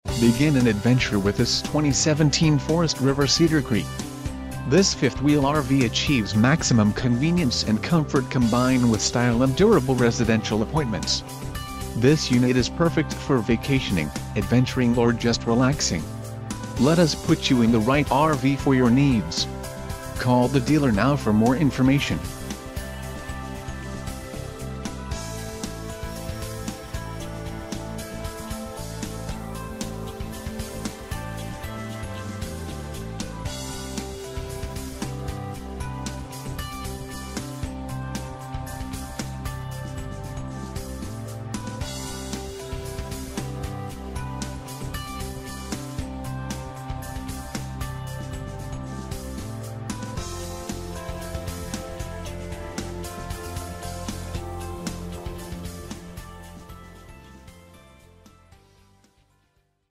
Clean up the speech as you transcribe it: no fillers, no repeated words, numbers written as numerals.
Begin an adventure with this 2017 Forest River Cedar Creek. This fifth-wheel RV achieves maximum convenience and comfort combined with style and durable residential appointments. This unit is perfect for vacationing, adventuring or just relaxing. Let us put you in the right RV for your needs. Call the dealer now for more information.